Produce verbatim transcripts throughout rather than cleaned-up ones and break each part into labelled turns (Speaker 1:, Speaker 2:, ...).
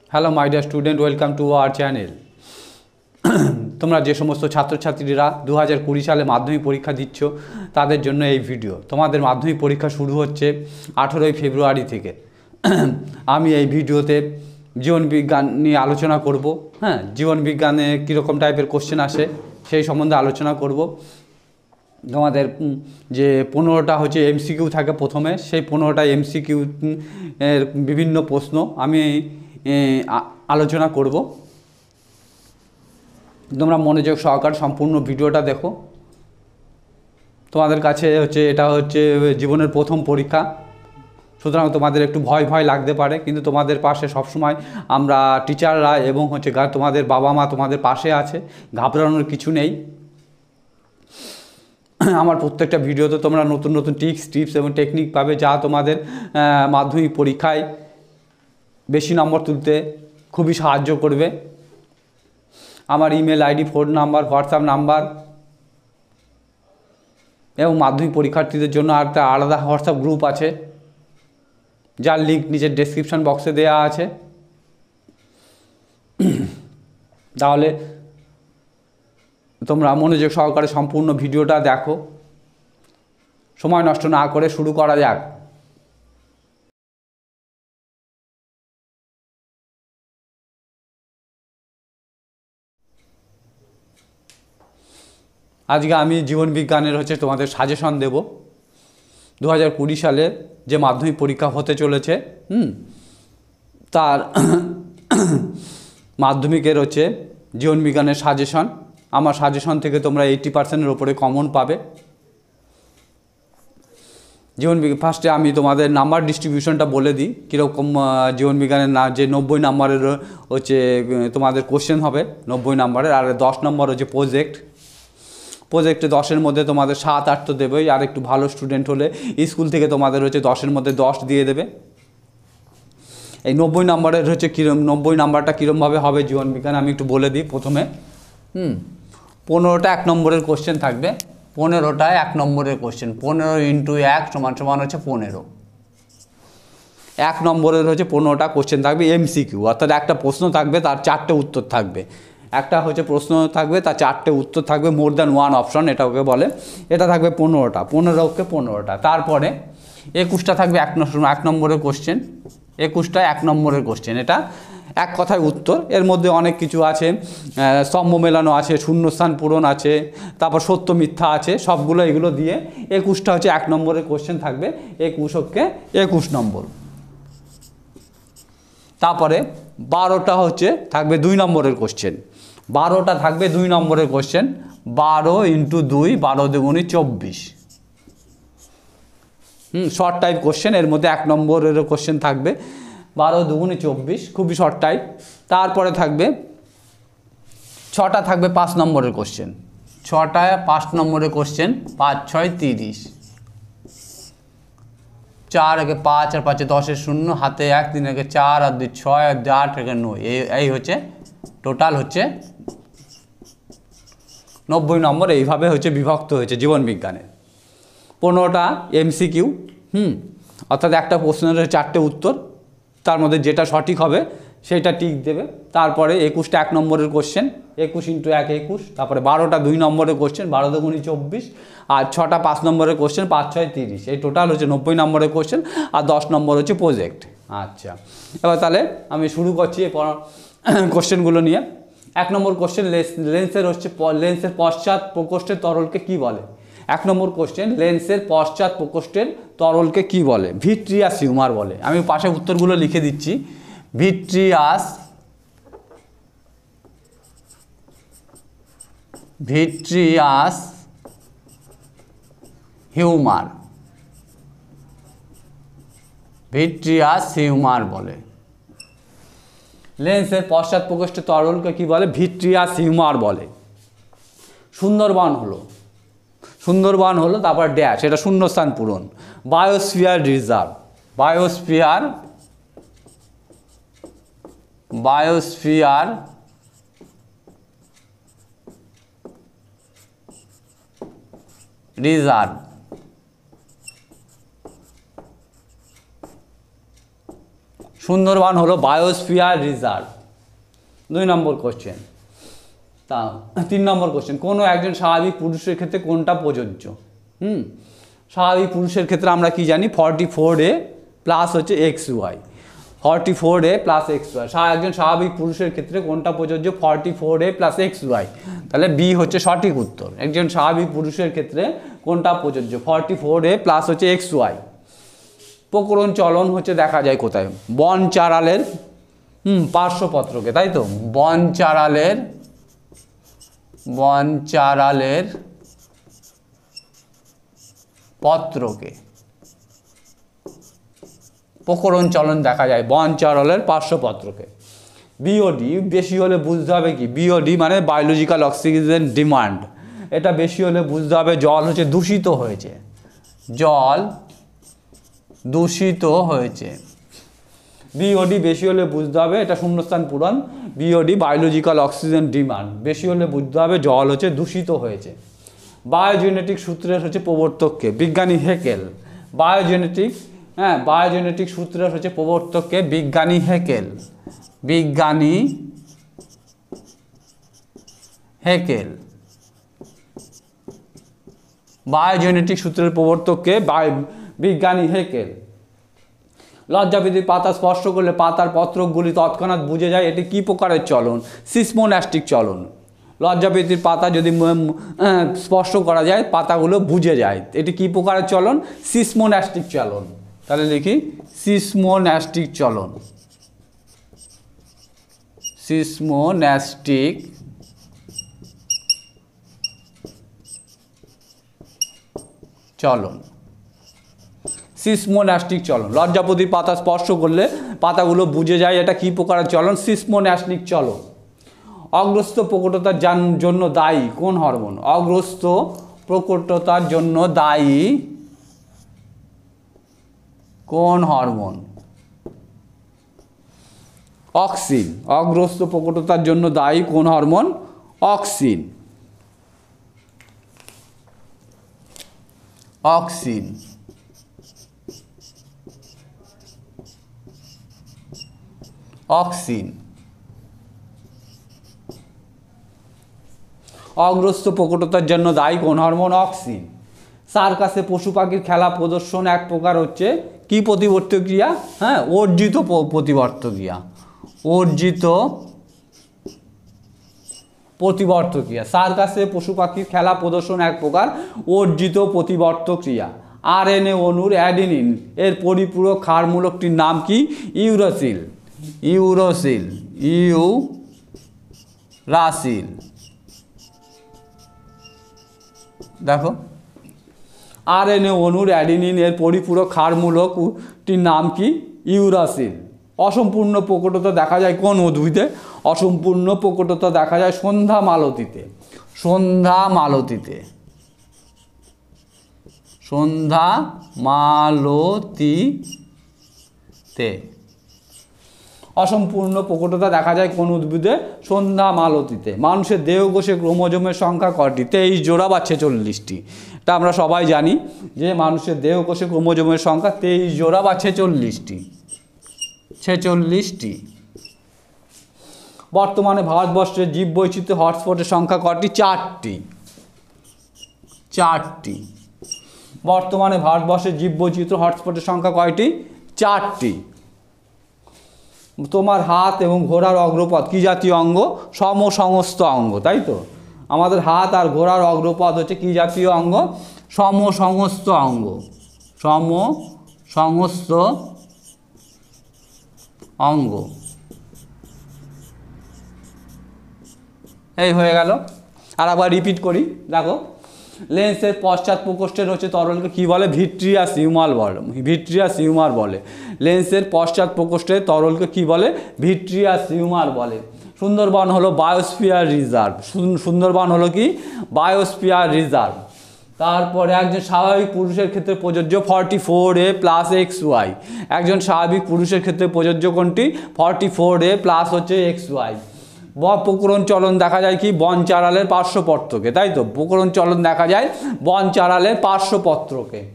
Speaker 1: Hello my dear student, welcome to our channel. তোমরা যে সমস্ত ছাত্রছাত্রীরা দু হাজার কুড়ি সালে মাধ্যমিক পরীক্ষা দিচ্ছ তাদের জন্য এই ভিডিও। তোমাদের মাধ্যমিক পরীক্ষা শুরু হচ্ছে আঠেরোই ফেব্রুয়ারি থেকে। আমি এই ভিডিওতে জীবনবিজ্ঞান নিয়ে আলোচনা করব। হ্যাঁ, জীবনবিজ্ঞানে কীরকম টাইপের কোশ্চেন আসে সেই সম্বন্ধে আলোচনা করব। তোমাদের যে পনেরোটা হচ্ছে এমসিকিউ থাকে প্রথমে, সেই পনেরোটা এমসিকিউ এর বিভিন্ন প্রশ্ন আমি আলোচনা করব। তোমরা মনোযোগ সহকারে সম্পূর্ণ ভিডিওটা দেখো। তোমাদের কাছে হচ্ছে এটা হচ্ছে জীবনের প্রথম পরীক্ষা, সুতরাং তোমাদের একটু ভয় ভয় লাগতে পারে, কিন্তু তোমাদের পাশে সবসময় আমরা টিচাররা এবং হচ্ছে তোমাদের বাবা মা তোমাদের পাশে আছে, ঘাবড়ানোর কিছু নেই। আমার প্রত্যেকটা ভিডিওতে তোমরা নতুন নতুন টিক্স টিপস এবং টেকনিক পাবে, যা তোমাদের মাধ্যমিক পরীক্ষায় বেশি নম্বর তুলতে খুবই সাহায্য করবে। আমার email ID, phone number, WhatsApp number এবং মাধ্যমিক পরীক্ষার্থীদের জন্য একটা আলাদা হোয়াটসঅ্যাপ গ্রুপ আছে, যার লিঙ্ক নিচের ডেসক্রিপশন বক্সে দেওয়া আছে। তাহলে তোমরা মনোযোগ সহকারে সম্পূর্ণ ভিডিওটা দেখো। সময় নষ্ট না করে শুরু করা যাক। আজকে আমি জীবনবিজ্ঞানের হচ্ছে তোমাদের সাজেশন দেব। দু হাজার কুড়ি সালে যে মাধ্যমিক পরীক্ষা হতে চলেছে, হুম তার মাধ্যমিকের হচ্ছে জীবনবিজ্ঞানের সাজেশন। আমার সাজেশন থেকে তোমরা এইট্টি পার্সেন্টের ওপরে কমন পাবে। জীবনবিজ্ঞান ফার্স্টে আমি তোমাদের নাম্বার ডিস্ট্রিবিউশনটা বলে দিই কীরকম। জীবনবিজ্ঞানের না যে নব্বই নাম্বারের হচ্ছে তোমাদের কোশ্চেন হবে নব্বই নাম্বারের, আর দশ নম্বর হচ্ছে প্রজেক্ট। প্রজেক্টে দশের মধ্যে তোমাদের সাত আট তো দেবেই, আর একটু ভালো স্টুডেন্ট হলে স্কুল থেকে তোমাদের হচ্ছে দশের মধ্যে দশ দিয়ে দেবে। এই নব্বই নাম্বারের হচ্ছে কীরম নব্বই নাম্বারটা কীরমভাবে হবে জীবনবিজ্ঞান আমি একটু বলে দিই প্রথমে। হুম পনেরোটা এক নম্বরের কোশ্চেন থাকবে। পনেরোটা এক নম্বরের কোশ্চেন, পনেরো ইন্টু এক সমান সমান হচ্ছে পনেরো। এক নম্বরের হচ্ছে পনেরোটা কোশ্চেন থাকবে এমসিকিউ, অর্থাৎ একটা প্রশ্ন থাকবে তার চারটে উত্তর থাকবে। একটা হচ্ছে প্রশ্ন থাকবে তার চারটে উত্তর থাকবে, মোর দ্যান ওয়ান অপশন এটা ওকে বলে। এটা থাকবে পনেরোটা, পনেরোকে পনেরোটা। তারপরে একুশটা থাকবে এক এক নম্বরের কোশ্চেন, একুশটা এক নম্বরের কোশ্চেন। এটা এক কথায় উত্তর। এর মধ্যে অনেক কিছু আছে, স্তম্ভ মেলানো আছে, শূন্যস্থান পূরণ আছে, তারপর সত্য মিথ্যা আছে, সবগুলো এগুলো দিয়ে একুশটা হচ্ছে এক নম্বরের কোশ্চেন থাকবে। একুশকে একুশ নম্বর। তারপরে বারোটা হচ্ছে থাকবে দুই নম্বরের কোশ্চেন। বারোটা থাকবে দুই নম্বরের কোশ্চেন। বারো ইন্টু দুই, বারো দুগুণি চব্বিশ। Hmm short type question. এর মধ্যে এক নম্বরের কোশ্চেন থাকবে বারো দুগুণি চব্বিশ, খুবই শর্ট টাইপ। তারপরে থাকবে ছটা থাকবে পাঁচ নম্বরের কোশ্চেন। ছটায় পাঁচ নম্বরের কোশ্চেন, পাঁচ ছয় তিরিশ। চার একে পাঁচ, আর পাঁচে দশের শূন্য, হাতে এক, তিন একে চার, আর দুই ছয়, আর দুই আট একে নয়। এই এই হচ্ছে টোটাল হচ্ছে নব্বই নম্বর। এইভাবে হচ্ছে বিভক্ত হয়েছে জীবনবিজ্ঞানের। পনেরোটা এমসিকিউ, হুম অর্থাৎ একটা প্রশ্নের চারটে উত্তর, তার মধ্যে যেটা সঠিক হবে সেইটা টিক দেবে। তারপরে একুশটা এক নম্বরের কোশ্চেন, একুশ ইন্টু এক একুশ। তারপরে বারোটা দুই নম্বরের কোশ্চেন, বারো দুগুণি চব্বিশ। আর ছটা পাঁচ নম্বরের কোশ্চেন, পাঁচ ছয় তিরিশ। এই টোটাল হচ্ছে নব্বই নম্বরের কোশ্চেন, আর দশ নম্বর হচ্ছে প্রজেক্ট। আচ্ছা, এবার তাহলে আমি শুরু করছি এই কোশ্চেনগুলো নিয়ে। এক নম্বর কোশ্চেন, লেন্সের হচ্ছে লেন্সের পশ্চাৎ প্রকোষ্ঠের তরলকে কি বলে? এক নম্বর কোশ্চেন, লেন্সের পশ্চাৎ প্রকোষ্ঠের তরলকে কি বলে? ভিট্রিয়াস হিউমার বলে। আমি পাশে উত্তরগুলো লিখে দিচ্ছি। Vitreous vitreous humour vitreous humour বলে। লেন্সের পশ্চাৎ প্রকোষ্ঠের তরলকে কি বলে? ভিট্রিয়াস হিউমার বলে। সুন্দরবন হলো সুন্দরবন হলো তারপর ড্যাশ, এটা শূন্যস্থান পূরণ। Biosphere reserve, biosphere biosphere reserve. Sundarban হলো বায়োস্ফিয়ার রিজার্ভ। দুই নম্বর কোশ্চেন। তা তিন নম্বর কোশ্চেন, কোনো একজন স্বাভাবিক পুরুষের ক্ষেত্রে কোনটা প্রযোজ্য? হুম স্বাভাবিক পুরুষের ক্ষেত্রে আমরা কি জানি, ফর্টি ফোর এ প্লাস হচ্ছে X Y, forty four A plus X Y. একজন স্বাভাবিক পুরুষের ক্ষেত্রে কোনটা প্রযোজ্য? Forty four A plus X Y. তাহলে বি হচ্ছে সঠিক উত্তর। একজন স্বাভাবিক পুরুষের ক্ষেত্রে কোনটা প্রযোজ্য? ফর্টি ফোর এ প্লাস হচ্ছে এক্স ওয়াই। প্রকরণ চলন হচ্ছে দেখা যায় কোথায়? বন চারালের হুম পার্শ্বপত্রকে, তাই তো? বন চারালের বন চারালের পত্রকে প্রকরণ চলন দেখা যায় বন চারালের পার্শ্বপত্রকে। বিওডি বেশি হলে বুঝতে হবে কি? বিওডি মানে বায়োলজিক্যাল অক্সিজেন ডিমান্ড। এটা বেশি হলে বুঝতে হবে জল হচ্ছে দূষিত হয়েছে, জল দূষিত হয়েছে। বিওডি বেশি হলে বুঝতে হবে, এটা শূন্যস্থান পূরণ। বিওডি বায়োলজিক্যাল অক্সিজেন ডিমান্ড, বেশি হলে বুঝতে হবে জল হচ্ছে দূষিত হয়েছে। বায়োজেনেটিক সূত্রের হচ্ছে প্রবর্তককে? বিজ্ঞানী হেকেল। বায়োজেনেটিক হ্যাঁ বায়োজেনেটিক সূত্রের হচ্ছে প্রবর্তককে? বিজ্ঞানী হেকেল। বিজ্ঞানী হেকেল। বায়োজেনেটিক সূত্রের প্রবর্তককে? বিজ্ঞানী হেকেল। লজ্জাবীতির পাতা স্পর্শ করলে পাতার পত্রকগুলি তৎক্ষণাৎ বুঝে যায়, এটি কি প্রকারের চলন? সিসমোন্যাস্টিক চলন। লজ্জাবীতির পাতা যদি স্পর্শ করা যায় পাতাগুলো বুঝে যায়, এটি কি প্রকারের চলন? সিসমোন্যাস্টিক চলন। তাহলে লিখি সিসমোন্যাস্টিক চলন। সিসমোন্যাস্টিক চলন। সিসমোন্যাস্টিক চলন। লজ্জাপতির পাতা স্পর্শ করলে পাতাগুলো বুঝে যায়, এটা কি প্রকারের চলন? সিসমোন্যাস্টিক চলন। অগ্রস্ত প্রকটতার জন্য দায়ী কোন হরমোন? অগ্রস্ত প্রকটতার জন্য দায়ী কোন হরমোন? অক্সিন। অগ্রস্ত প্রকটতার জন্য দায়ী কোন হরমোন? অক্সিন। অক্সিন। অক্সিন। অগ্রস্ত প্রকটতার জন্য দায়ী কোন হরমোন? অক্সিন। সার্কাসে পশু পাখির খেলা প্রদর্শন এক প্রকার হচ্ছে কি প্রতিবর্ত ক্রিয়া? হ্যাঁ অর্জিত প্রতিবর্ত ক্রিয়া। অর্জিত প্রতিবর্ত ক্রিয়া। সার্কাসে পশু পাখির খেলা প্রদর্শন এক প্রকার অর্জিত প্রতিবর্ত ক্রিয়া। আরএনএ অণুর অ্যাডিনিন এর পরিপূরক ক্ষারমূলকটির নাম কি? ইউরাসিল। ইউরোসিল। ইউরাসিল। দেখো আরএনএ অণুর অ্যাডিনিন এর পরিপূরক ক্ষারমূলকটির নাম কি? ইউরাসিল। অসম্পূর্ণ প্রকটতা দেখা যায় কোন উদ্ভিদে? অসম্পূর্ণ প্রকটতা দেখা যায় সন্ধ্যা মালতীতে। সন্ধ্যা মালতীতে। সন্ধ্যা মালতীতে অসম্পূর্ণ প্রকটতা দেখা যায় কোন উদ্ভিদে? সন্ধ্যা মালতীতে। মানুষের দেহকোষে ক্রোমোজোমের সংখ্যা কয়টি? তেইশ জোড়া বা ছেচল্লিশটি। এটা আমরা সবাই জানি যে মানুষের দেহকোষে ক্রোমোজোমের সংখ্যা তেইশ জোড়া বা ছেচল্লিশটি। ছেচল্লিশটি। বর্তমানে ভারতবর্ষের জীববৈচিত্র্য হটস্পটের সংখ্যা কয়টি? চারটি। চারটি। বর্তমানে ভারতবর্ষের জীববৈচিত্র্য হটস্পটের সংখ্যা কয়টি? চারটি। তোমার হাত এবং ঘোড়ার অগ্রপথ কি জাতীয় অঙ্গ? সমসংস্থ অঙ্গ, তাই তো? আমাদের হাত আর ঘোড়ার অগ্রপথ হচ্ছে কি জাতীয় অঙ্গ? সমসংস্থ অঙ্গ। সমসংস্থ অঙ্গ। এই হয়ে গেল। আর আবার রিপিট করি, দেখো লেন্সের পশ্চাৎ প্রকোষ্ঠের হচ্ছে তরলকে কি বলে? ভিট্রিয়াস হিউমার বলে। ভিট্রিয়াস হিউমার বলে। লেন্সের পশ্চাৎ প্রকোষ্ঠের তরলকে কি বলে? ভিট্রিয়াস হিউমার বলে। সুন্দরবন হলো বায়োস্ফিয়ার রিজার্ভ। সুন্দরবন হলো কি? Biosphere reserve. তারপরে একজন স্বাভাবিক পুরুষের ক্ষেত্রে প্রযোজ্য forty four A plus X Y. একজন স্বাভাবিক পুরুষের ক্ষেত্রে প্রযোজ্য কোনটি? ফর্টি ফোর এ প্লাস হচ্ছে এক্স ওয়াই। প্রকরণ চলন দেখা যায় কি? বন চারালের পার্শ্বপত্রকে, তাই তো? প্রকরণ চলন দেখা যায় বন চারালের পার্শ্বপত্রকে।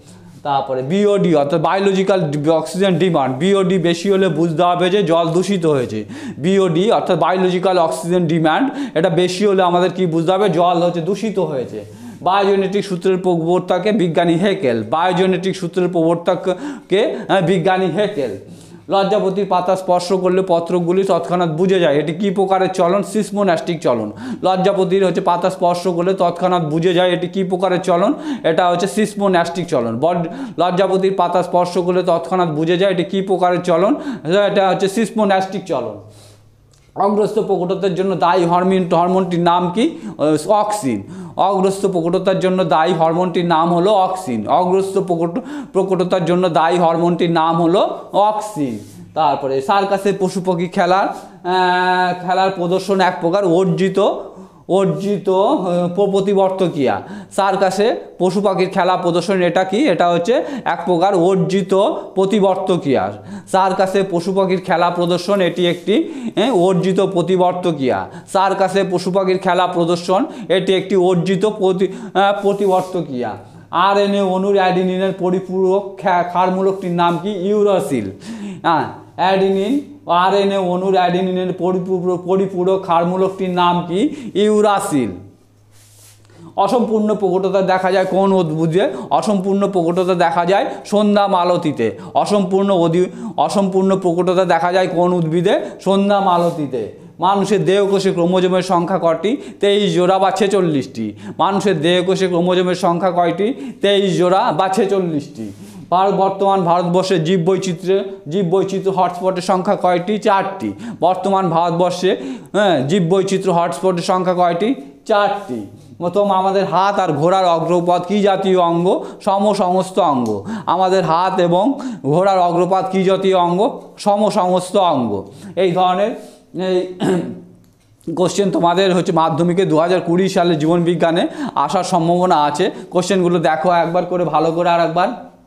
Speaker 1: তারপরে বিওডি অর্থাৎ বায়োলজিক্যাল অক্সিজেন ডিমান্ড, বিওডি বেশি হলে বুঝতে হবে যে জল দূষিত হয়েছে। বিওডি অর্থাৎ বায়োলজিক্যাল অক্সিজেন ডিমান্ড, এটা বেশি হলে আমাদের কি বুঝতে হবে, জল হচ্ছে দূষিত হয়েছে। বায়োজেনেটিক সূত্রের প্রবর্তককে বিজ্ঞানী হেকেল, বায়োজেনেটিক সূত্রের প্রবর্তককে বিজ্ঞানী হেকেল। লজ্জাপতির পাতা স্পর্শ করলে পত্রগুলি তৎক্ষণাৎ বুঝে যায়, এটি কী প্রকারের চলন, সিসমোন্যাস্টিক চলন। লজ্জাপতির হচ্ছে পাতা স্পর্শ করলে তৎক্ষণাৎ বুঝে যায়, এটি কী প্রকারের চলন, এটা হচ্ছে সিসমোন্যাস্টিক চলন। বড লজ্জাপতির পাতা স্পর্শ করলে তৎক্ষণাৎ বুঝে যায়, এটি কী প্রকারের চলন, এটা হচ্ছে সিসমোন্যাস্টিক চলন। অগ্রস্ত প্রকটতার জন্য দায়ী হরমোন হরমোনটির নাম কি, অক্সিন। অগ্রস্ত প্রকটতার জন্য দায়ী হরমোনটির নাম হলো অক্সিন। অগ্রস্ত প্রকট প্রকটতার জন্য দায়ী হরমোনটির নাম হলো অক্সিন। তারপরে সার্কাসের পশু পাখি খেলার খেলার প্রদর্শন এক প্রকার অর্জিত অর্জিত প্রতিবর্তকিয়া। সার্কাসে পশু পাখির খেলা প্রদর্শন এটা কি, এটা হচ্ছে এক প্রকার অর্জিত প্রতিবর্তকিয়া। সার্কাসে পশু পাখির খেলা প্রদর্শন এটি একটি অর্জিত প্রতিবর্তকিয়া। সার্কাসে পশু পাখির খেলা প্রদর্শন এটি একটি অর্জিত প্রতি প্রতিবর্তকিয়া। আর এন এ অণুর অ্যাডিনিনের পরিপূরক ক্ষারমূলকটির নাম কি, ইউরাসিল। হ্যাঁ, অ্যাডিনিন আর এন এ অণুর অ্যাডিনিনের পরিপূরক পরিপূরক ক্ষারমূলকটির নাম কি, ইউরাসিল। অসম্পূর্ণ প্রকটতা দেখা যায় কোন উদ্ভিদে, অসম্পূর্ণ প্রকটতা দেখা যায় সন্ধ্যা মালতীতে। অসম্পূর্ণ অধি অসম্পূর্ণ প্রকটতা দেখা যায় কোন উদ্ভিদে, সন্ধ্যা মালতীতে। মানুষের দেহকোষে ক্রোমোজোমের সংখ্যা কয়টি, তেইশ জোড়া বা ছেচল্লিশটি। মানুষের দেহকোষে ক্রোমোজোমের সংখ্যা কয়টি, তেইশ জোড়া বা ছেচল্লিশটি। ভারত বর্তমান ভারতবর্ষে জীব বৈচিত্র্য জীব বৈচিত্র্য হটস্পটের সংখ্যা কয়টি, চারটি। বর্তমান ভারতবর্ষে হ্যাঁ জীব বৈচিত্র্য হটস্পটের সংখ্যা কয়টি, চারটি। প্রথম আমাদের হাত আর ঘোড়ার অগ্রপাত কী জাতীয় অঙ্গ, সমসমস্ত অঙ্গ। আমাদের হাত এবং ঘোড়ার অগ্রপাত কী জাতীয় অঙ্গ, সমসমস্ত অঙ্গ। এই ধরনের এই কোশ্চেন তোমাদের হচ্ছে মাধ্যমিকে দু হাজার কুড়ি সালে জীবনবিজ্ঞানে আসার সম্ভাবনা আছে। কোশ্চেনগুলো দেখো একবার করে ভালো করে আর একবার।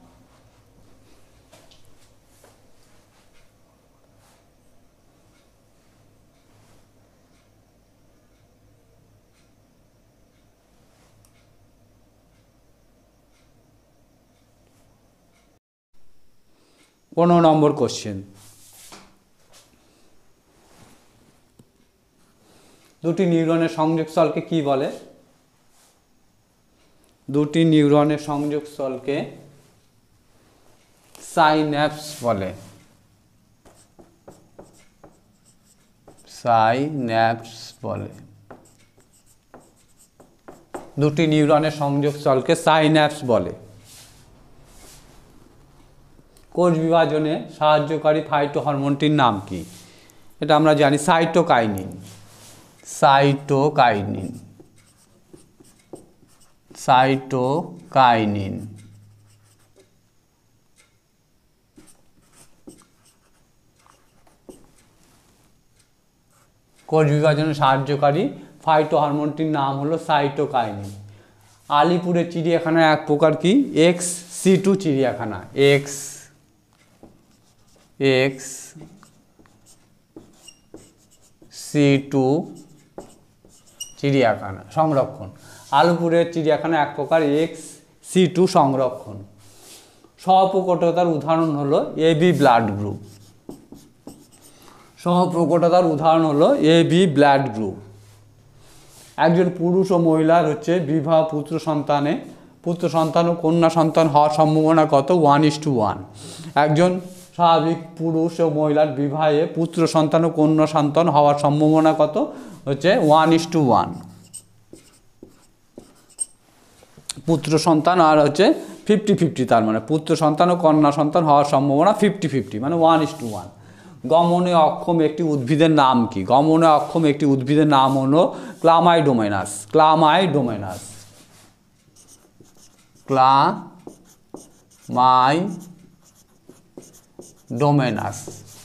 Speaker 1: পনেরো নম্বর কোশ্চেন, দুটি নিউরনের সংযোগস্থলকে কি বলে, দুটি নিউরনের সংযোগস্থলকে সাইন্যাপস বলে। সাইন্যাপস বলে। দুটি নিউরনের সংযোগস্থলকে সাইন্যাপস বলে। কোষ বিভাজনে সাহায্যকারী ফাইটো হরমোনটির নাম কি, এটা আমরা জানি, সাইটোকাইনিন। সাইটোকাইনিন সাইটোকাইনিন কোষ বিভাজনে সাহায্যকারী ফাইটো হরমোনটির নাম হলো সাইটোকাইনিন। আলিপুরের চিড়িয়াখানা এক প্রকার কি, এক্স সি টু চিড়িয়াখানা। এক্স এক্স সি টু চিড়িয়াখানা সংরক্ষণ। আলিপুরের চিড়িয়াখানা এক প্রকার এক্স সি টু সংরক্ষণ। সহপ্রকটতার উদাহরণ হলো এ বি ব্লাড গ্রুপ। সহপ্রকটতার উদাহরণ হলো এ বি ব্লাড গ্রুপ। একজন পুরুষ ও মহিলার হচ্ছে বিবাহ পুত্র সন্তানে পুত্র সন্তান ও কন্যা সন্তান হওয়ার সম্ভাবনা কত, ওয়ান ইস টু ওয়ান। একজন স্বাভাবিক পুরুষ ও মহিলার বিবাহে পুত্র সন্তান ও কন্যা সন্তান হওয়ার সম্ভাবনা কত, হচ্ছে ওয়ান ইস টু ওয়ান। পুত্র সন্তান আর হচ্ছে ফিফটি ফিফটি, তার মানে পুত্র সন্তান ও কন্যা সন্তান হওয়ার সম্ভাবনা ফিফটি ফিফটি, মানে ওয়ান ইস টু ওয়ান। গমনে অক্ষম একটি উদ্ভিদের নাম কি, গমনে অক্ষম একটি উদ্ভিদের নাম হলো ক্লামাইডোমেনাস। ক্লামাইডোমেনাস ক্লামাইডোমেনাস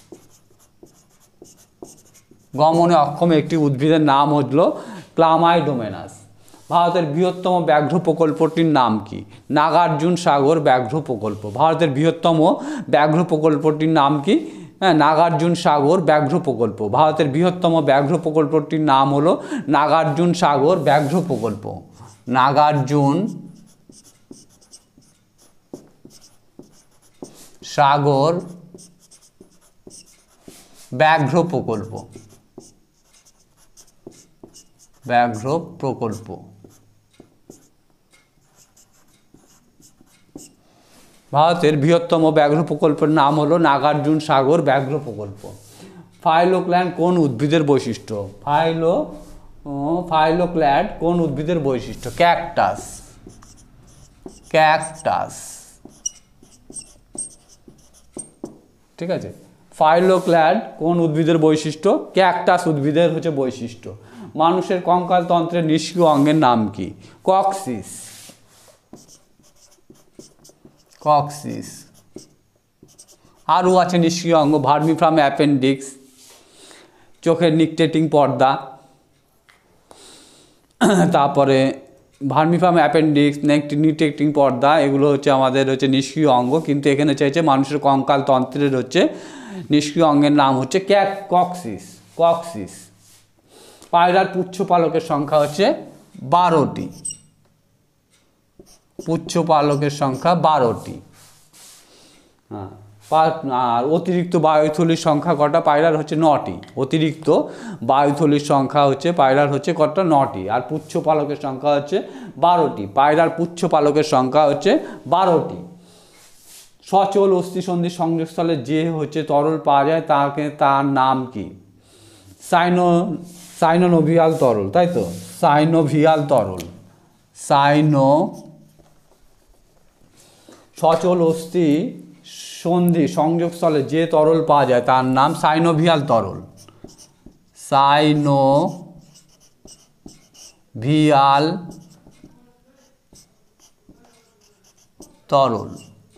Speaker 1: গমনে অক্ষম একটি উদ্ভিদের নাম হলো ক্লামাইডোমেনাস। ভারতের বৃহত্তম ব্যাঘ্র প্রকল্পটির নাম কি, নাগার্জুন সাগর ব্যাঘ্র প্রকল্প। ভারতের বৃহত্তম ব্যাঘ্র প্রকল্পটির নাম কি, হ্যাঁ নাগার্জুন সাগর ব্যাঘ্র প্রকল্প। ভারতের বৃহত্তম ব্যাঘ্র প্রকল্পটির নাম হলো নাগার্জুন সাগর ব্যাঘ্র প্রকল্প। নাগার্জুন সাগর ব্যাঘ্র প্রকল্প, ব্যাঘ্র প্রকল্প। ভারতের বৃহত্তম ব্যাঘ্র প্রকল্পের নাম হলো নাগার্জুন সাগর ব্যাঘ্র প্রকল্প। ফাইলোক্ল্যাড কোন উদ্ভিদের বৈশিষ্ট্য? ফাইলো ফাইলোক্ল্যাড কোন উদ্ভিদের বৈশিষ্ট্য? Cactus, cactus. ঠিক আছে, ফাইলোক্ল্যাড কোন উদ্ভিদের বৈশিষ্ট্য? ক্যাকটাস উদ্ভিদের হচ্ছে বৈশিষ্ট্য। মানুষের কঙ্কাল তন্ত্রের নিষ্ক্রিয় অঙ্গের নাম কি? Coccyx, coccyx. আরও আছে নিষ্ক্রিয় অঙ্গ, ভার্মিফ্রাম অ্যাপেন্ডিক্স, চোখের নিকটেটিং পর্দা, তারপরে ভার্মিফ্রাম অ্যাপেন্ডিক্স, নিকটেটিং পর্দা, এগুলো হচ্ছে আমাদের হচ্ছে নিষ্ক্রিয় অঙ্গ। কিন্তু এখানে চাইছে মানুষের কঙ্কাল তন্ত্রের হচ্ছে নিষ্ক্রিয় অঙ্গের নাম হচ্ছে ক্যাক কক্সিস, কক্সিস। পায়রার পুচ্ছ পালকের সংখ্যা হচ্ছে বারোটি, পুচ্ছ পালকের সংখ্যা বারোটি। হ্যাঁ, আর অতিরিক্ত বায়ুথলির সংখ্যা কটা? পায়রার হচ্ছে নটি। অতিরিক্ত বায়ুথলির সংখ্যা হচ্ছে পায়রার হচ্ছে কটা? নটি। আর পুচ্ছ পালকের সংখ্যা হচ্ছে বারোটি। পায়রার পুচ্ছ পালকের সংখ্যা হচ্ছে বারোটি। সচল অস্থিসন্ধির সংযোগস্থলে যে হচ্ছে তরল পাওয়া যায় তাকে তার নাম কি? সাইনো সাইনোভিয়াল তরল, তাই তো? সাইনোভিয়াল তরল, সাইনো। সচল অস্থি সন্ধি সংযোগস্থলে যে তরল পাওয়া যায় তার নাম সাইনোভিয়াল তরল, সাইনোভিয়াল তরল,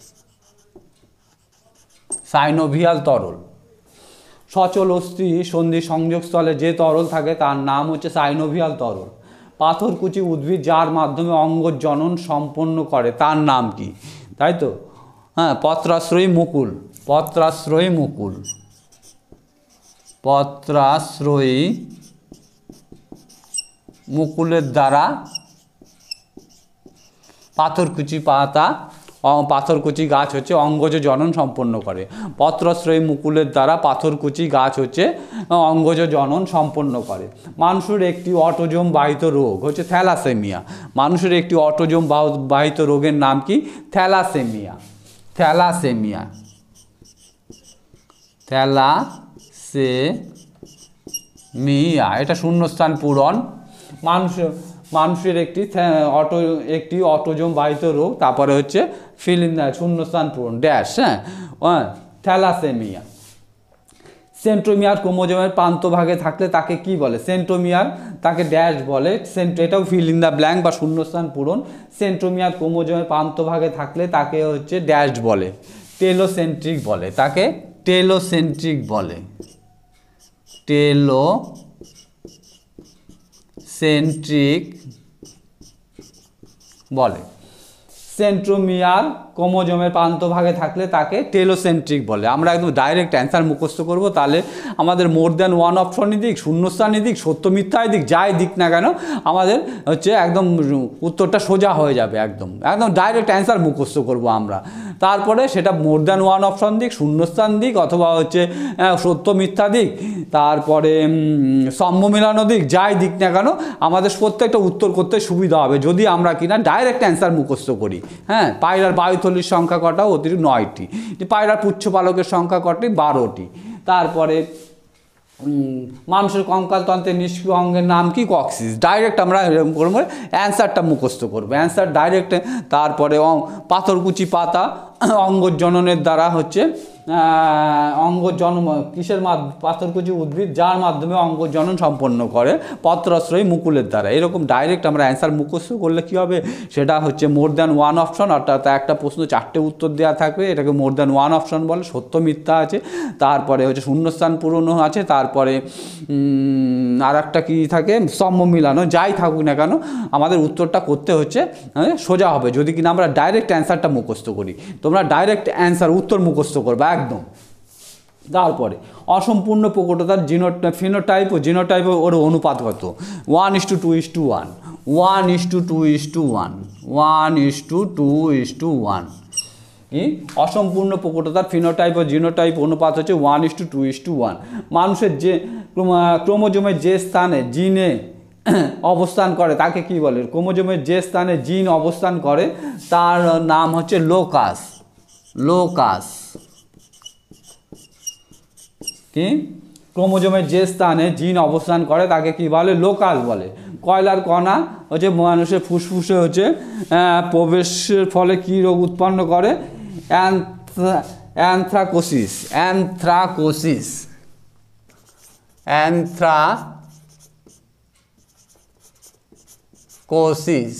Speaker 1: সাইনোভিয়াল তরল। সচল অস্থি সন্ধি সংযোগস্থলে যে তরল থাকে তার নাম হচ্ছে সাইনোভিয়াল তরল। পাথরকুচি উদ্ভিদ যার মাধ্যমে অঙ্গজনন সম্পন্ন করে তার নাম কি? তাই তো? হ্যাঁ, পত্রাশ্রয়ী মুকুল, পত্রাশ্রয়ী মুকুল, পত্রাশ্রয়ী মুকুলের দ্বারা পাথরকুচি পাতা পাথরকুচি গাছ হচ্ছে অঙ্গজ জনন সম্পন্ন করে। পত্রাশ্রয়ী মুকুলের দ্বারা পাথরকুচি গাছ হচ্ছে অঙ্গজ জনন সম্পন্ন করে। মানুষের একটি অটোজোম বাহিত রোগ হচ্ছে থ্যালাসেমিয়া। মানুষের একটি অটোজোম বাহিত রোগের নাম কি? Thalassemia, thalassemia, thalassemia. এটা শূন্যস্থান পূরণ। মানুষ মানুষের একটি অটো একটি অটোজোম বাহিত রোগ, তারপরে হচ্ছে ফিল ইন দ্য শূন্যস্থান পূরণ ড্যাশ। হ্যাঁ, থ্যালাসেমিয়া। সেন্ট্রোমিয়ার ক্রোমোজোমের প্রান্তভাগে থাকলে তাকে কি বলে? সেন্ট্রোমিয়ার তাকে ড্যাশ বলে। সেন্ট এটাও ফিল ইন দ্য ব্ল্যাঙ্ক বা শূন্যস্থান পূরণ। সেন্ট্রোমিয়ার ক্রোমোজোমের প্রান্তভাগে থাকলে তাকে হচ্ছে ড্যাশ বলে, টেলোসেন্ট্রিক বলে। তাকে টেলোসেন্ট্রিক বলে, টেলো সেন্ট্রিক বলে। সেন্ট্রোমিয়ার ক্রোমোজোমের প্রান্তভাগে থাকলে তাকে টেলোসেন্ট্রিক বলে। আমরা একদম ডাইরেক্ট অ্যান্সার মুখস্থ করব, তাহলে আমাদের মোর দ্যান ওয়ান অপশনই দিক, শূন্যস্থানই দিক, সত্য মিথ্যাই দিক, যাই দিক না কেন আমাদের হচ্ছে একদম উত্তরটা সোজা হয়ে যাবে। একদম একদম ডাইরেক্ট অ্যান্সার মুখস্থ করব আমরা। তারপরে সেটা মোর দ্যান ওয়ান অপশন দিক, শূন্যস্থান দিক, অথবা হচ্ছে সত্য মিথ্যা দিক, তারপরে সম্য মিলানো দিক, যাই দিক না কেন আমাদের প্রত্যেকটা উত্তর করতে সুবিধা হবে যদি আমরা কিনা ডাইরেক্ট অ্যান্সার মুখস্থ করি। হ্যাঁ, পায়রার বায়ুথলির সংখ্যা কটা? অতিরিক্ত নয়টি। পায়রার পুচ্ছ পালকের সংখ্যা কটি? বারোটি। তারপরে মানুষের কঙ্কালতন্ত্রের নিষ্ক্রিয় অঙ্গের নাম কি? কক্সিস। ডাইরেক্ট আমরা এরকম করবো, অ্যান্সারটা মুখস্থ করবো, অ্যান্সার ডাইরেক্ট। তারপরে পাথরকুচি পাতা অঙ্গজননের দ্বারা হচ্ছে অঙ্গজনন কিসের মাধ্যমে? পাথরকুচি উদ্ভিদ যার মাধ্যমে অঙ্গজনন সম্পন্ন করে পত্রাশ্রয়ী মুকুলের দ্বারা। এরকম ডাইরেক্ট আমরা অ্যান্সার মুখস্থ করলে কী হবে? সেটা হচ্ছে মোর দ্যান ওয়ান অপশন, অর্থাৎ একটা প্রশ্ন চারটে উত্তর দেওয়া থাকবে, এটাকে মোর দ্যান ওয়ান অপশন বলে। সত্য মিথ্যা আছে, তারপরে হচ্ছে শূন্যস্থান পূরণও আছে, তারপরে আর একটা কী থাকে? সম্য মিলানো। যাই থাকুক না কেন আমাদের উত্তরটা করতে হচ্ছে সোজা হবে যদি কিনা আমরা ডাইরেক্ট অ্যান্সারটা মুখস্থ করি। তোমরা ডাইরেক্ট অ্যান্সার উত্তর মুখস্থ করবে একদম। তারপরে অসম্পূর্ণ প্রকটতার জিনো ফিনোটাইপ ও জিনোটাইপ ওর অনুপাত কত? One is to two is to one, one is to two is to one, one is to two is to one. কি অসম্পূর্ণ প্রকটতার ফিনোটাইপ ও জিনোটাইপ অনুপাত হচ্ছে one is to two is to one. মানুষের যে ক্রোমোজোমের যে স্থানে জিনে অবস্থান করে তাকে কি বলে, ক্রোমোজোমের যে স্থানে জিন অবস্থান করে তার নাম হচ্ছে লোকাস। লোকাস কি ক্রোমোজোমের যে স্থানে জিন অবস্থান করে তাকে কি বলে, লোকাস বলে। কয়লার কণা হচ্ছে মানুষের ফুসফুসে হচ্ছে প্রবেশের ফলে কি রোগ উৎপন্ন করে, অ্যানথ্রাকোসিস। অ্যানথ্রাকোসিস অ্যানথ্রাকোসিস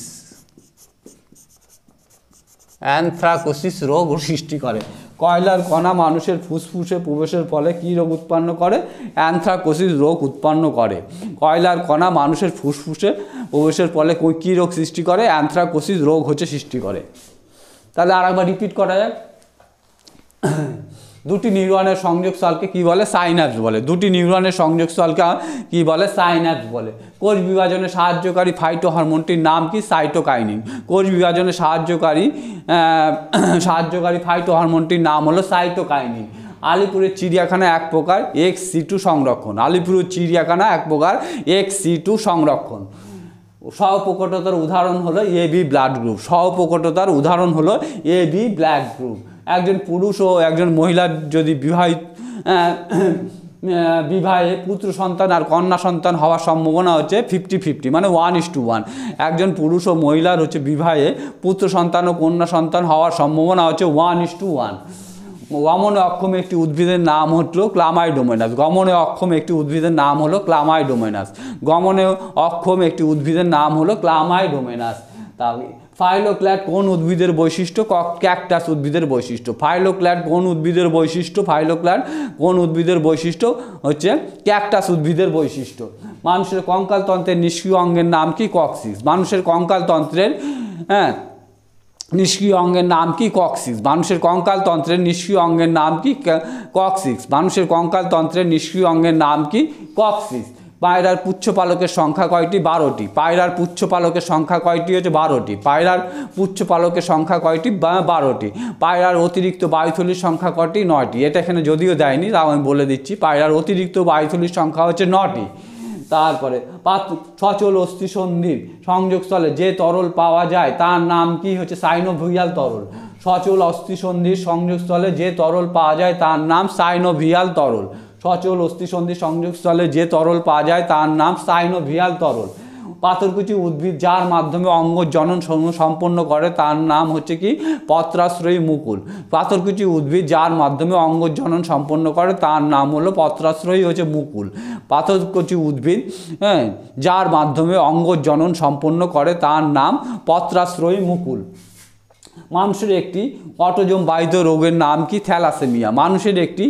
Speaker 1: অ্যানথ্রাকোসিস রোগ সৃষ্টি করে। কয়লার কণা মানুষের ফুসফুসে প্রবেশের ফলে কী রোগ উৎপন্ন করে, অ্যানথ্রাকোসিস রোগ উৎপন্ন করে। কয়লার কণা মানুষের ফুসফুসে প্রবেশের ফলে কী রোগ সৃষ্টি করে, অ্যানথ্রাকোসিস রোগ হচ্ছে সৃষ্টি করে। তাহলে আর একবার রিপিট করা যাক। দুটি নিউরনের সংযোগস্থলকে কি বলে, সাইন্যাপস বলে। দুটি নিউরনের সংযোগস্থলকে কি বলে, সাইন্যাপস বলে। কোষ বিভাজনে সাহায্যকারী ফাইটো হরমোনটির নাম কি, সাইটোকাইনিন। কোষ বিভাজনে সাহায্যকারী সাহায্যকারী ফাইটো হরমোনটির নাম হলো সাইটোকাইনিন। আলিপুরের চিড়িয়াখানা এক প্রকার এক্স সি টু সংরক্ষণ। আলিপুরের চিড়িয়াখানা এক প্রকার এক্স সি টু সংরক্ষণ। সহপ্রকটতার উদাহরণ হলো এ বি ব্লাড গ্রুপ। সহপ্রকটতার উদাহরণ হলো এ বি ব্লাড গ্রুপ। একজন পুরুষ ও একজন মহিলার যদি বিবাহিত বিবাহে পুত্র সন্তান আর কন্যা সন্তান হওয়ার সম্ভাবনা হচ্ছে ফিফটি ফিফটি, মানে ওয়ান ইস টু ওয়ান। একজন পুরুষ ও মহিলার হচ্ছে বিবাহে পুত্র সন্তান ও কন্যা সন্তান হওয়ার সম্ভাবনা হচ্ছে ওয়ান ইস টু ওয়ান। গমনে অক্ষম একটি উদ্ভিদের নাম হলো ক্লামাইডোমোনাস। গমনে অক্ষম একটি উদ্ভিদের নাম হলো ক্লামাইডোমোনাস। গমনে অক্ষম একটি উদ্ভিদের নাম হলো ক্লামাইডোমোনাস। তা ফাইলোক্ল্যাড কোন উদ্ভিদের বৈশিষ্ট্য, ক্যাকটাস উদ্ভিদের বৈশিষ্ট্য। ফাইলোক্ল্যাড কোন উদ্ভিদের বৈশিষ্ট্য, ফাইলোক্ল্যাড কোন উদ্ভিদের বৈশিষ্ট্য হচ্ছে ক্যাকটাস উদ্ভিদের বৈশিষ্ট্য। মানুষের কঙ্কালতন্ত্রের নিষ্ক্রিয় অঙ্গের নাম কি, কক্সিস। মানুষের কঙ্কালতন্ত্রের হ্যাঁ নিষ্ক্রিয় অঙ্গের নাম কি, কক্সিস। মানুষের কঙ্কালতন্ত্রের নিষ্ক্রিয় অঙ্গের নাম কি, কক্সিস। মানুষের কঙ্কালতন্ত্রের নিষ্ক্রিয় অঙ্গের নাম কি, কক্সিস। পায়রার পুচ্ছপালকের সংখ্যা কয়টি, বারোটি। পায়রার পুচ্ছপালকের সংখ্যা কয়টি হচ্ছে বারোটি। পায়রার পুচ্ছপালকের সংখ্যা কয়টি, বারোটি। পায়রার অতিরিক্ত বায়ুথলির সংখ্যা কয়টি, নয়টি। এটা এখানে যদিও দেয়নি, তাও আমি বলে দিচ্ছি, পায়রার অতিরিক্ত বায়ুথলির সংখ্যা হচ্ছে নটি। তারপরে সচল অস্থিসন্ধির সংযোগস্থলে যে তরল পাওয়া যায় তার নাম কি হচ্ছে, সাইনোভিয়াল তরল। সচল অস্থিসন্ধির সংযোগস্থলে যে তরল পাওয়া যায় তার নাম সাইনোভিয়াল তরল। সচল অস্থিসন্ধির সংযোগস্থলে যে তরল পাওয়া যায় তার নাম সাইনোভিয়াল তরল। পাথরকুচি উদ্ভিদ যার মাধ্যমে অঙ্গ জনন সম্পন্ন করে তার নাম হচ্ছে কি, পত্রাশ্রয়ী মুকুল। পাথরকুচি উদ্ভিদ যার মাধ্যমে অঙ্গ জনন সম্পন্ন করে তার নাম হলো পত্রাশ্রয়ী হচ্ছে মুকুল। পাথরকুচি উদ্ভিদ হ্যাঁ যার মাধ্যমে অঙ্গ জনন সম্পন্ন করে তার নাম পত্রাশ্রয়ী মুকুল। মানুষের একটি অটোজোম বাহিত রোগের নাম কি, থ্যালাসেমিয়া। মানুষের একটি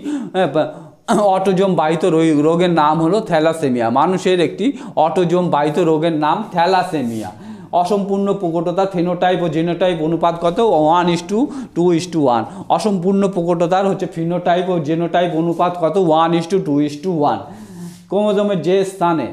Speaker 1: অটোজোম বাহিত রোগের নাম হলো থ্যালাসেমিয়া। মানুষের একটি অটোজোম বাহিত রোগের নাম থ্যালাসেমিয়া। অসম্পূর্ণ প্রকটতার ফিনোটাইপ ও জিনোটাইপ অনুপাত কত, one is to two is to one. অসম্পূর্ণ প্রকটতার হচ্ছে ফিনোটাইপ ও জিনোটাইপ অনুপাত কত, one is to two is to one. ক্রোমোজোমের যে স্থানে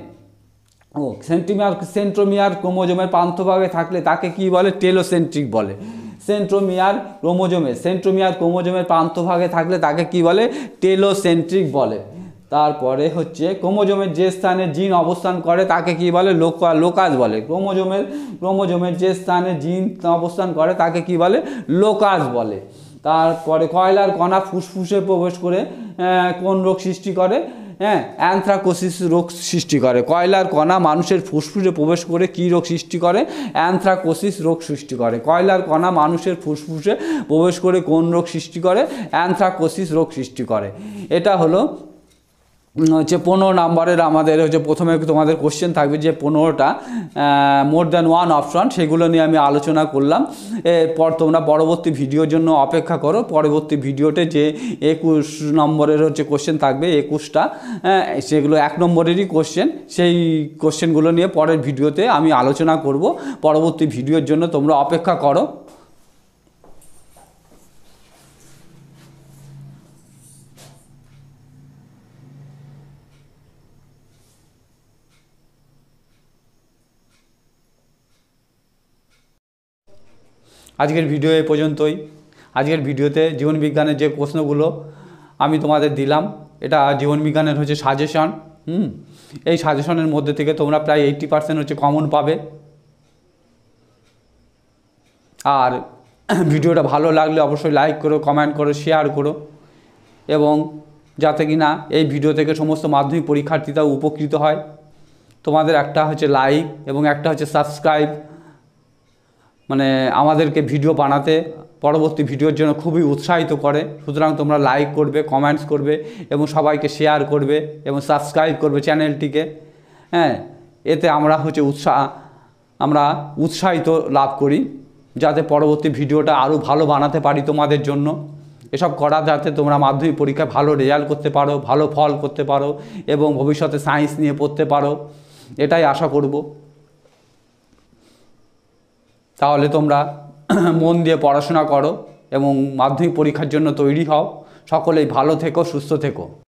Speaker 1: ও সেন্টিমিয়ার সেন্ট্রোমিয়ার ক্রোমোজোমের প্রান্তভাগে থাকলে তাকে কি বলে, টেলোসেন্ট্রিক বলে। সেন্ট্রোমিয়ার ক্রোমোজোমে সেন্ট্রোমিয়ার ক্রোমোজোমের প্রান্তভাগে থাকলে তাকে কি বলে, টেলোসেন্ট্রিক বলে। তারপরে হচ্ছে ক্রোমোজোমের যে স্থানে জিন অবস্থান করে তাকে কি বলে, লোকা লোকাস বলে। ক্রোমোজোমের ক্রোমোজোমের যে স্থানে জিন অবস্থান করে তাকে কি বলে, লোকাস বলে। তারপরে কয়লার কণা ফুসফুসে প্রবেশ করে কোন রোগ সৃষ্টি করে, হ্যাঁ অ্যানথ্রাকোসিস রোগ সৃষ্টি করে। কয়লার কণা মানুষের ফুসফুসে প্রবেশ করে কী রোগ সৃষ্টি করে, অ্যানথ্রাকোসিস রোগ সৃষ্টি করে। কয়লার কণা মানুষের ফুসফুসে প্রবেশ করে কোন রোগ সৃষ্টি করে, অ্যানথ্রাকোসিস রোগ সৃষ্টি করে। এটা হলো হচ্ছে পনেরো নম্বরের আমাদের হচ্ছে প্রথমে তোমাদের কোশ্চেন থাকবে যে পনেরোটা মোর দ্যান ওয়ান অপশন, সেগুলো নিয়ে আমি আলোচনা করলাম। এরপর তোমরা পরবর্তী ভিডিওর জন্য অপেক্ষা করো। পরবর্তী ভিডিওতে যে একুশ নম্বরের হচ্ছে কোশ্চেন থাকবে, একুশটা সেগুলো এক নম্বরেরই কোশ্চেন, সেই কোশ্চেনগুলো নিয়ে পরের ভিডিওতে আমি আলোচনা করব। পরবর্তী ভিডিওর জন্য তোমরা অপেক্ষা করো। আজকের ভিডিও এ পর্যন্তই। আজকের ভিডিওতে জীবনবিজ্ঞানের যে প্রশ্নগুলো আমি তোমাদের দিলাম, এটা জীবনবিজ্ঞানের হচ্ছে সাজেশন। হুম এই সাজেশনের মধ্যে থেকে তোমরা প্রায় এইট্টি পার্সেন্ট হচ্ছে কমন পাবে। আর ভিডিওটা ভালো লাগলে অবশ্যই লাইক করো, কমেন্ট করো, শেয়ার করো, এবং যাতে কি না এই ভিডিও থেকে সমস্ত মাধ্যমিক পরীক্ষার্থীরাও উপকৃত হয়। তোমাদের একটা হচ্ছে লাইক এবং একটা হচ্ছে সাবস্ক্রাইব মানে আমাদেরকে ভিডিও বানাতে, পরবর্তী ভিডিওর জন্য খুবই উৎসাহিত করে। সুতরাং তোমরা লাইক করবে, কমেন্টস করবে এবং সবাইকে শেয়ার করবে এবং সাবস্ক্রাইব করবে চ্যানেলটিকে। হ্যাঁ, এতে আমরা হচ্ছে উৎসাহ আমরা উৎসাহিত লাভ করি, যাতে পরবর্তী ভিডিওটা আরও ভালো বানাতে পারি তোমাদের জন্য। এসব করা যাতে তোমরা মাধ্যমিক পরীক্ষায় ভালো রেজাল্ট করতে পারো, ভালো ফল করতে পারো এবং ভবিষ্যতে সায়েন্স নিয়ে পড়তে পারো, এটাই আশা করব। তাহলে তোমরা মন দিয়ে পড়াশোনা করো এবং মাধ্যমিক পরীক্ষার জন্য তৈরি হও। সকলেই ভালো থেকো, সুস্থ থেকো।